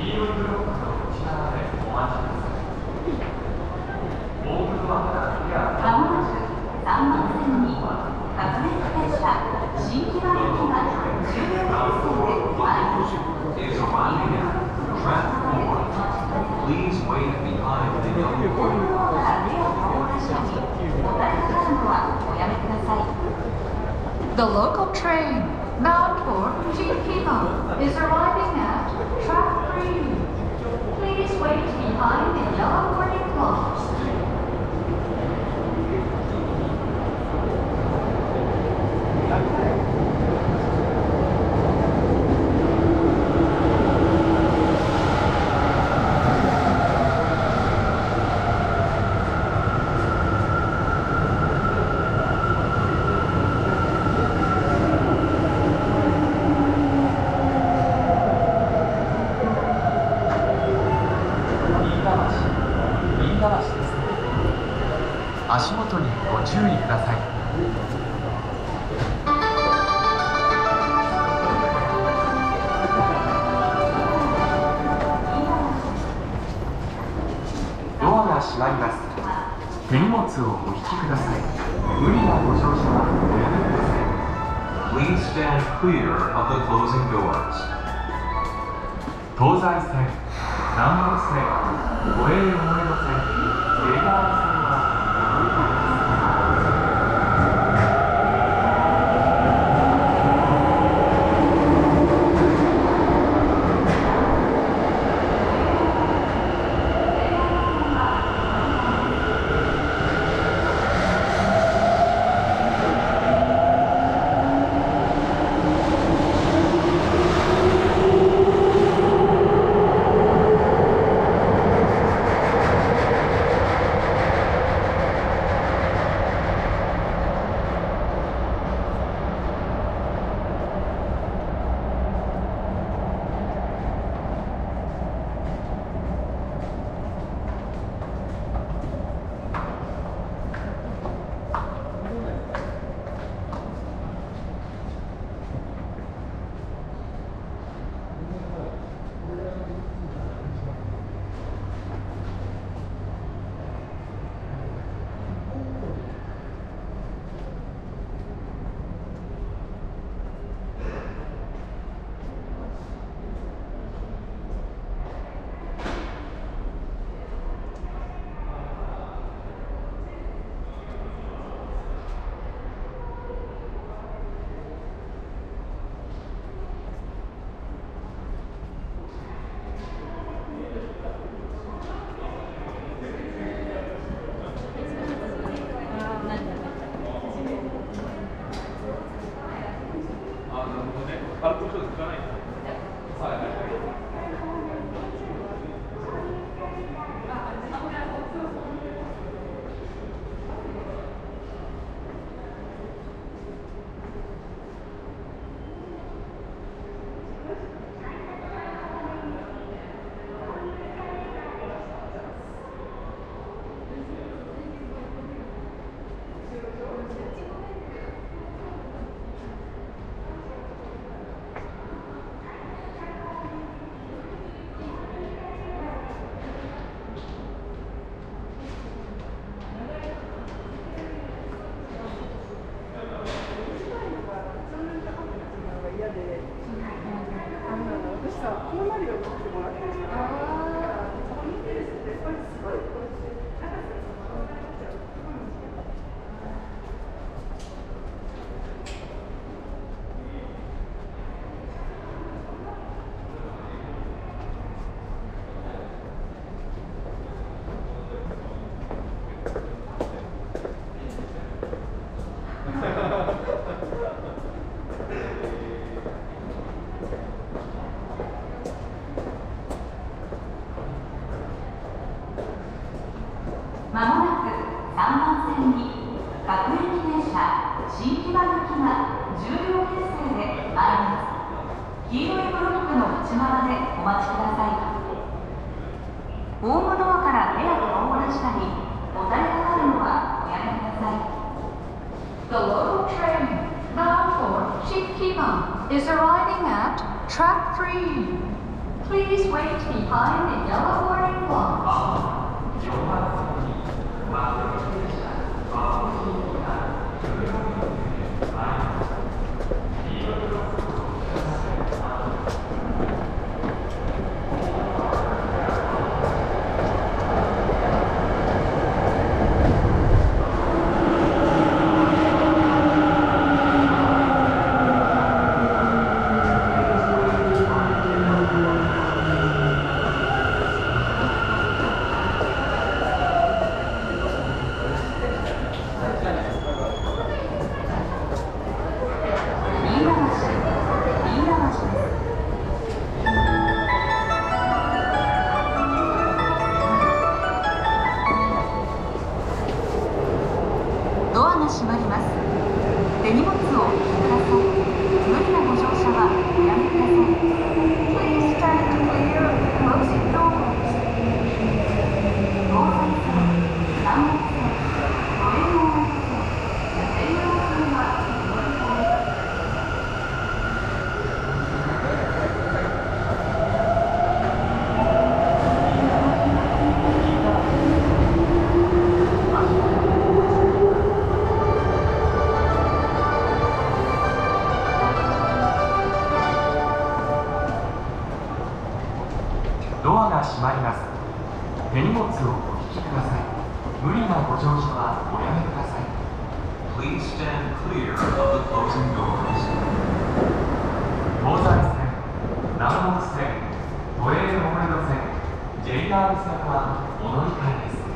The local train bound for Chiquima is arriving at track 3. Please wait behind the yellow warning lights. 足元にご注意ください。ドアが閉まります。手荷物をお引きください。無理なご乗車はおやめください。 Please stand clear of the closing doors. 東西線、南北線、都営大江戸線、江川線はまもなく3番線に各駅停車新木場行きが10両編成で参ります。黄色いブロックの内側でお待ちください。ホームドアから部屋で顔を出したりもたれかかるのはおやめください。The local train bound for Chiquima is arriving at track 3. Please wait behind the yellow warning lights. 4番線にマグロ停車青信号が14分で参ります。黄色いブロックをください。 ドアが閉まります。手荷物をお引きください。無理なご乗車はおやめください。Please stand clear of closing doors. 東西線、南北線、都営大型線、京葉線はお乗り換え。 ドアが閉まります。手荷物をお引きください。無理なご乗車はおやめください。 Please stand clear of the closing doors. 東西線、南北線、都営大江戸線、JR 線はお乗り換えです。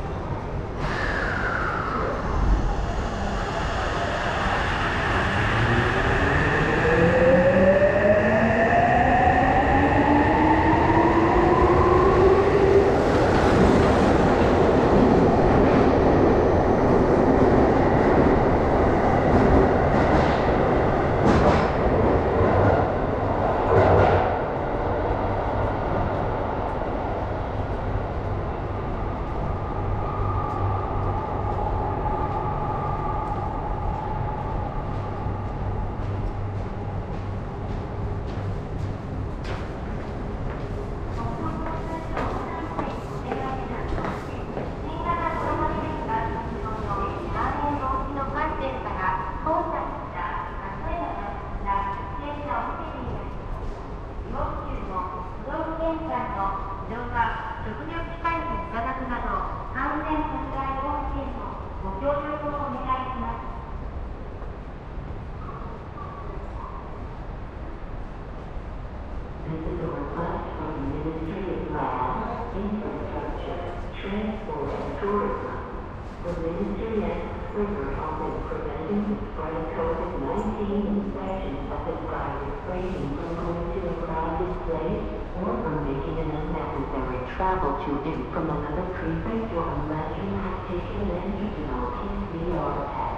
This is a request from the Ministry of Land, Infrastructure, Transport and Tourism. The Ministry asks for your help in preventing the spread of COVID-19 infections by refraining from going to a crowded place or from making an unnecessary travel to and from another prefect or unless you have taken an additional PCR test.